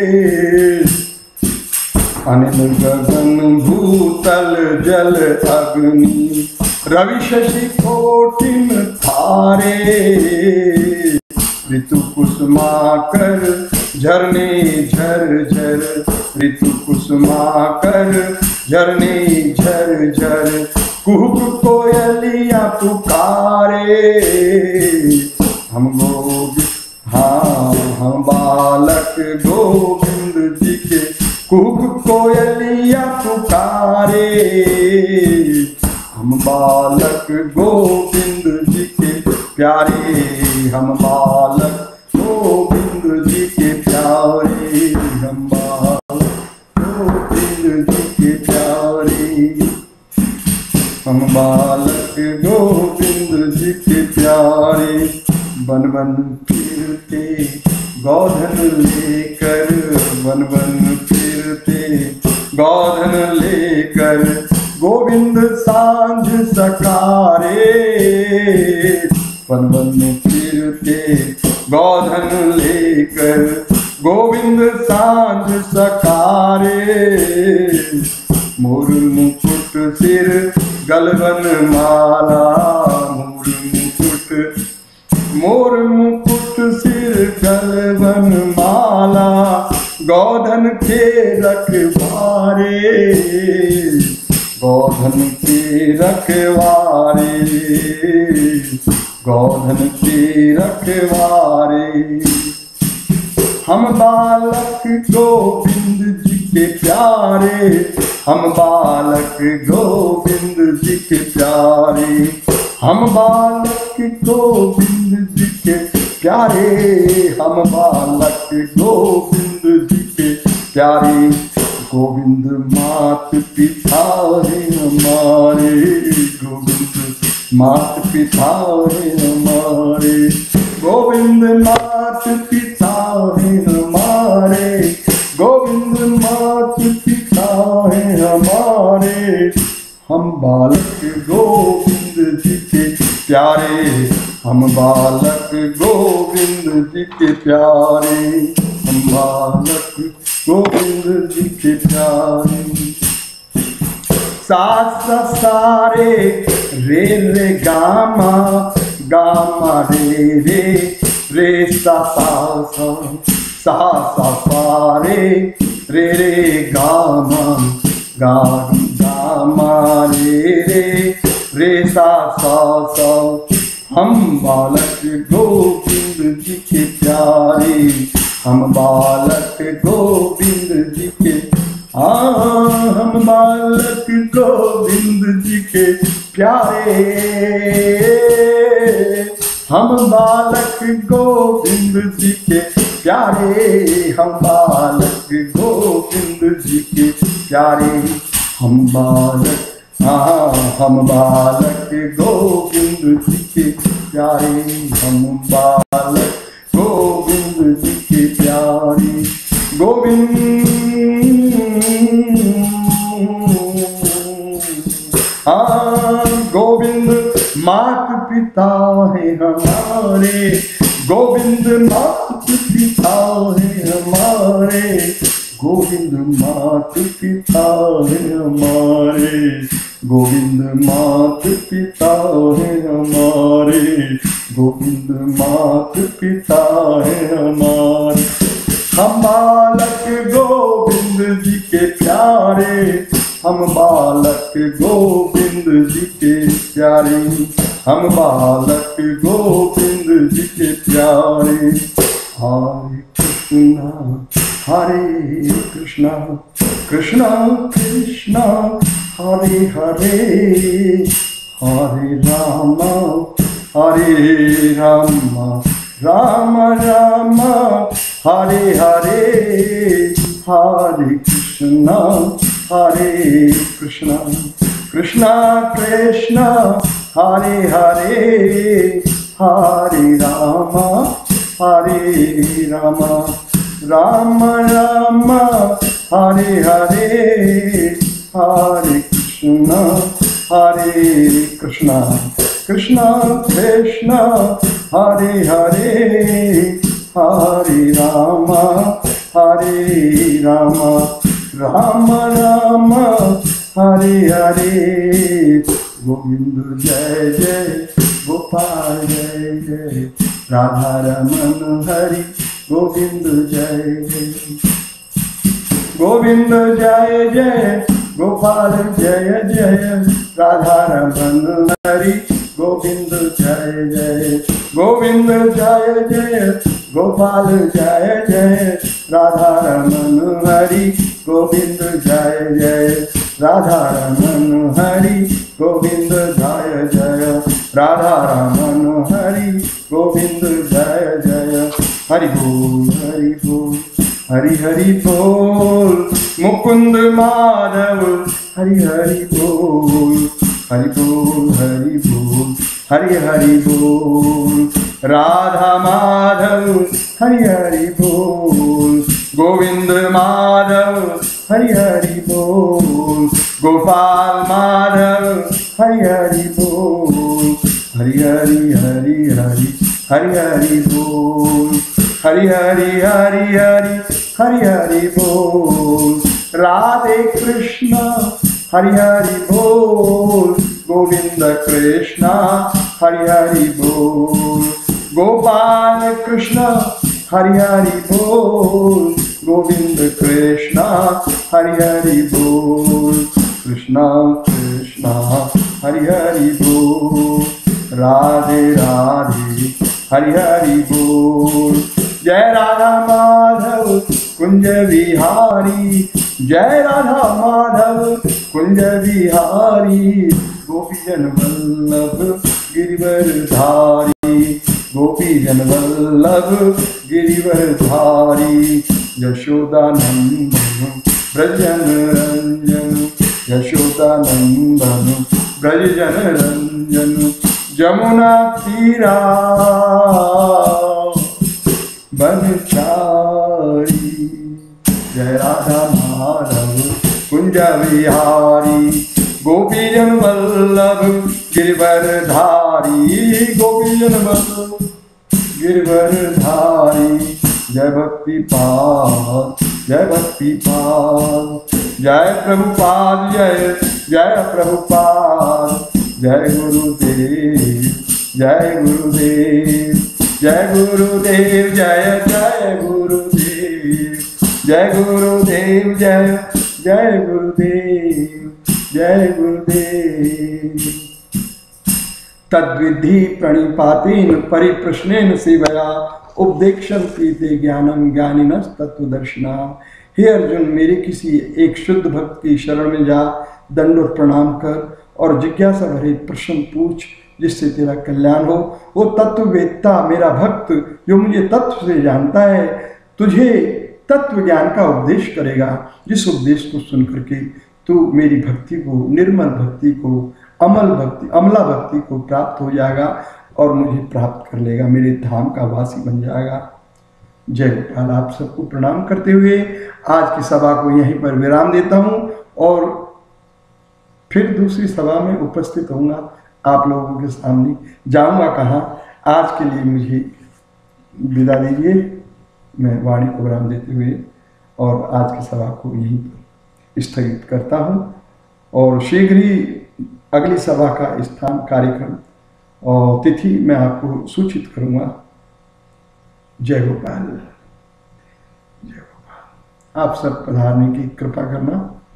अनिल गगन भूतल जल अग्नि, रवि शशि कोटिन तारे। ऋतु कुसुमाकर झरने झर झर, ऋतु कुसुमाकर झरने झर झर। कुहुक कोयलिया पुकारे, हम गोविंद, हाँ हम बालक गोविंद जी के। कुहुक कोयलिया पुकारे, हम बालक गोविंद जी के प्यारे, हम बालक गोविंद जी के प्यारे, हम बालक गोविंद जी के प्यारे। हम बालक गोविंद जी के प्यारे। बन बन फिरते गौधन लेकर, बन बन फिरते गौधन लेकर। गोविंद सांझ सकारे, बन बन फिरते गौधन लेकर। गोविंद सांझ सकारे। मोर मुकुट सिर गलबन माला, मोर मुकुट, मोर मुकुट सिर गलबन माला। गौधन के रखवारे, गौधन के रखवारे, गौधन के रखवारे। हम बालक गोविंद जी के प्यारे, हम बालक गोविंद जी के प्यारे। हम बालक गोविंद जी के प्यारे, हम बालक गोविंद जी के प्यारे। गोविंद मात पिता है हमारे, गोविंद मात पिता है हमारे। गोविंद मात पिता है हमारे, गोविंद मात पिता है हमारे। हम बालक गोविंद जी के प्यारे, हम बालक गोविंद जी के प्यारे। हम बालक गोविंद जी के प्यारे। सा सा सा रे रे रे गामा गामा रे रे रे सा सा सा सा सा सा रे रे रे गामा गा गामा रे रे रे सा सा सा। हम बालक गोविंद जी के प्यारे, हम बालक गोविंद जी के, हाँ हम बालक गोविंद जी के प्यारे, हम बालक गोविंद जी के प्यारे, हम बालक गोविंद जी के प्यारे, हम बालक, हाँ हम बालक गोविंद जी के प्यारे, हम बालक गोविंद जी के प्यारे। गोविंद हाँ गोविंद मात पिता है हमारे, गोविंद मात पिता है हमारे, गोविंद मात पिता है हमारे, गोविंद मात पिता है हमारे, गोविंद मात पिता है हमारे। हम बालक गोविंद जी के प्यारे, हम बालक गोविंद जी के प्यारे, हम बालक गोविंद जी के प्यारे। हरे कृष्णा हरे कृष्णा कृष्णा कृष्णा हरे हरे, हरे राम हरे राम राम राम हरे हरे, हरे कृष्णा हरे कृष्णा कृष्णा कृष्णा हरे हरे, हरे राम हरे राम राम राम हरे हरे, हरे कृष्णा हरे कृष्णा कृष्णा कृष्णा हरे हरे, हरे राम हरे राम राम राम हरे हरे। गोविंद जय जय गोपाल जय जय, राधा रमन हरि गोविंद जय जय, गोविंद जय जय गोपाल जय जय, राधा रमन हरि गोविंद जय जय, गोविंद जय जय गोपाल जय जय, राधा रमन हरि गोविंद जय जय, राधा रमन हरि गोविंद जय जय, राधा रमन हरि गोविंद जय जय। हरि बोल हरि बोल हरि हरि बोल, मुकुंद माधव हरि हरि बोल, हरि बोल हरि बोल हरि हरि बोल, राधा माधव हरि हरि बोल, गोविंद माधव हरि हरि बोल, गोपाल माधव हरि हरि बोल, हरि हरि हरि हरि हरि हरि बोल, हरि हरि हरि हरि हरि हरि बोल, राधे कृष्ण हरि हरि बोल, गोविंद कृष्ण हरि हरि बोल, गोपाल कृष्ण हरि हरि बोल, गोविंद कृष्ण हरि हरि बोल, कृष्ण कृष्ण हरि हरि बोल, राधे राधे हरि हरि बोल। जय राधा माधव कुंज विहारी, जय राधा माधव कुंज विहारी, गोपीजन वल्लभ गिरिवर धारी, गोपीजन वल्लभ गिरिवर धारी, यशोदानंदन ब्रजन रंजन, यशोदानंदन ब्रजन रंजन, जमुना तीरा बनचारी, जय राधा माधव कुंज विहारी, गोपीजन वल्लभ गिरिवर धारी, गोपीजन वल्लभ गिरिवर धारी, जय भक्ति पाल जय भक्ति पाल, जय प्रभुपाद जय जय प्रभुपाद, जय गुरुदेव, जय गुरुदेव, जय गुरुदेव, जय जय गुरुदेव, जय गुरुदेव, जय जय गुरुदेव, जय गुरुदेव। तद्विधि प्रणिपातेन परिप्रश्नेन सेवया उपदेक्षन्ति ते ज्ञानम ज्ञानिनस् तत्वदर्शिना। हे अर्जुन, मेरे किसी एक शुद्ध भक्त की शरण में जा, दंडवत प्रणाम कर और जिज्ञासा भरे प्रश्न पूछ, जिससे तेरा कल्याण हो। वो तत्ववेत्ता मेरा भक्त जो मुझे तत्व से जानता है, तुझे तत्व ज्ञान का उपदेश करेगा, जिस उपदेश को सुन करके तू मेरी भक्ति को, निर्मल भक्ति को, अमल भक्ति, अमला भक्ति को प्राप्त हो जाएगा और मुझे प्राप्त कर लेगा, मेरे धाम का वासी बन जाएगा। जय गोपाल। आप सबको प्रणाम करते हुए आज की सभा को यहीं पर विराम देता हूँ और फिर दूसरी सभा में उपस्थित होऊंगा आप लोगों के सामने। जाऊंगा कहाँ, आज के लिए मुझे विदा दीजिए। मैं वाणी को विराम देते हुए और आज की सभा को यहीं पर स्थगित करता हूँ और शीघ्र ही अगली सभा का स्थान, कार्यक्रम और तिथि मैं आपको सूचित करूंगा। जय गोपाल, जय गोपाल। आप सब पधारने की कृपा करना,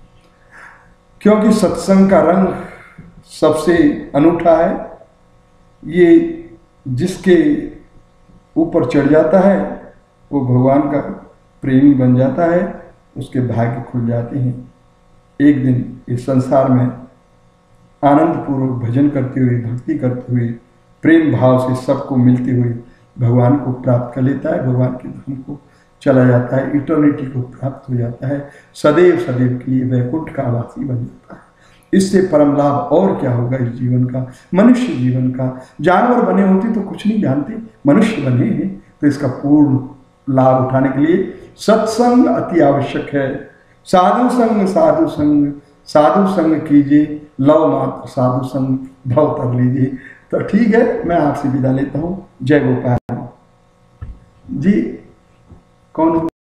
क्योंकि सत्संग का रंग सबसे अनूठा है। ये जिसके ऊपर चढ़ जाता है वो भगवान का प्रेमी बन जाता है, उसके भाग्य खुल जाते हैं। एक दिन इस संसार में आनंद पूर्वक भजन करते हुए, भक्ति करते हुए, प्रेम भाव से सबको मिलते हुए भगवान को प्राप्त कर लेता है, भगवान के धाम को चला जाता है, इटर्निटी को प्राप्त हो जाता है, सदैव सदैव के लिए वैकुंठ का वासी बन जाता है। इससे परम लाभ और क्या होगा इस जीवन का, मनुष्य जीवन का। जानवर बने होते तो कुछ नहीं जानते, मनुष्य बने हैं तो इसका पूर्ण लाभ उठाने के लिए सत्संग अति आवश्यक है। साधु संग, साधु संग, साधु संग कीजिए, लव मात्र साधु संग भव तर लीजिए। तो ठीक है, मैं आपसे विदा लेता हूँ। जय गोपाल जी। कौन